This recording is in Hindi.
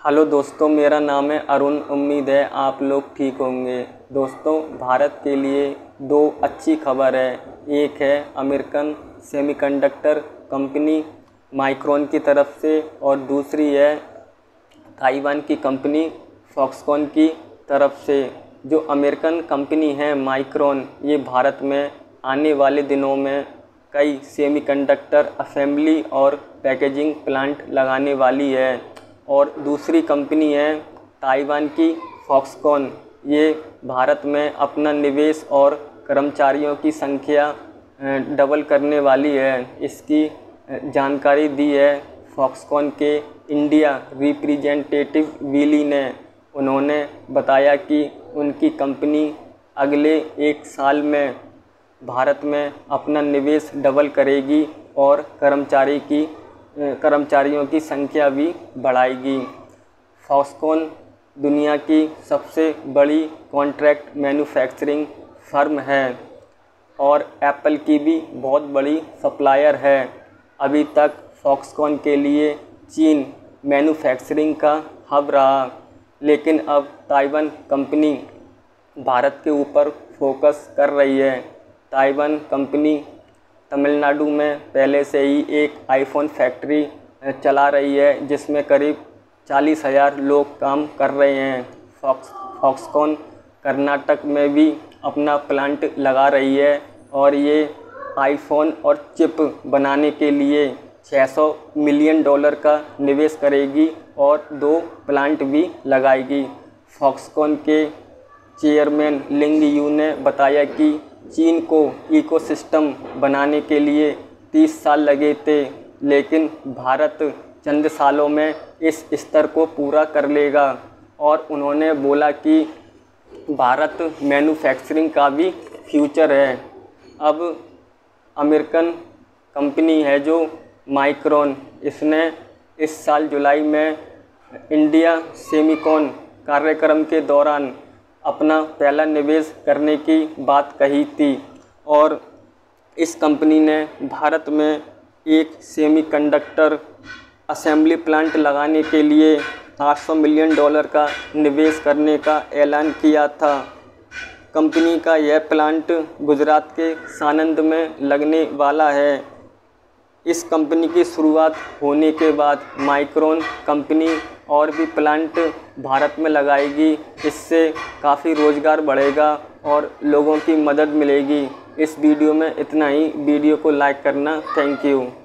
हेलो दोस्तों, मेरा नाम है अरुण। उम्मीद है आप लोग ठीक होंगे। दोस्तों, भारत के लिए दो अच्छी खबर है। एक है अमेरिकन सेमीकंडक्टर कंपनी माइक्रोन की तरफ से और दूसरी है ताइवान की कंपनी फॉक्सकॉन की तरफ से। जो अमेरिकन कंपनी है माइक्रोन, ये भारत में आने वाले दिनों में कई सेमीकंडक्टर असेंबली और पैकेजिंग प्लांट लगाने वाली है। और दूसरी कंपनी है ताइवान की फॉक्सकॉन, ये भारत में अपना निवेश और कर्मचारियों की संख्या डबल करने वाली है। इसकी जानकारी दी है फॉक्सकॉन के इंडिया रिप्रेजेंटेटिव विली ने। उन्होंने बताया कि उनकी कंपनी अगले 1 साल में भारत में अपना निवेश डबल करेगी और कर्मचारियों की संख्या भी बढ़ाएगी। फॉक्सकॉन दुनिया की सबसे बड़ी कॉन्ट्रैक्ट मैन्युफैक्चरिंग फर्म है और एप्पल की भी बहुत बड़ी सप्लायर है। अभी तक फॉक्सकॉन के लिए चीन मैन्युफैक्चरिंग का हब रहा, लेकिन अब ताइवान कंपनी भारत के ऊपर फोकस कर रही है। ताइवान कंपनी तमिलनाडु में पहले से ही एक आईफोन फैक्ट्री चला रही है, जिसमें करीब 40,000 लोग काम कर रहे हैं। फॉक्सकॉन कर्नाटक में भी अपना प्लांट लगा रही है और ये आईफोन और चिप बनाने के लिए $600 मिलियन का निवेश करेगी और 2 प्लांट भी लगाएगी। फॉक्सकॉन के चेयरमैन लिंग यू ने बताया कि चीन को इकोसिस्टम बनाने के लिए 30 साल लगे थे, लेकिन भारत चंद सालों में इस स्तर को पूरा कर लेगा। और उन्होंने बोला कि भारत मैन्युफैक्चरिंग का भी फ्यूचर है। अब अमेरिकन कंपनी है जो माइक्रोन, इसने इस साल जुलाई में इंडिया सेमीकॉन कार्यक्रम के दौरान अपना पहला निवेश करने की बात कही थी और इस कंपनी ने भारत में एक सेमीकंडक्टर असेंबली प्लांट लगाने के लिए $800 मिलियन का निवेश करने का ऐलान किया था। कंपनी का यह प्लांट गुजरात के सानंद में लगने वाला है। इस कंपनी की शुरुआत होने के बाद माइक्रोन कंपनी और भी प्लांट भारत में लगाएगी। इससे काफ़ी रोज़गार बढ़ेगा और लोगों की मदद मिलेगी। इस वीडियो में इतना ही। वीडियो को लाइक करना। Thank you.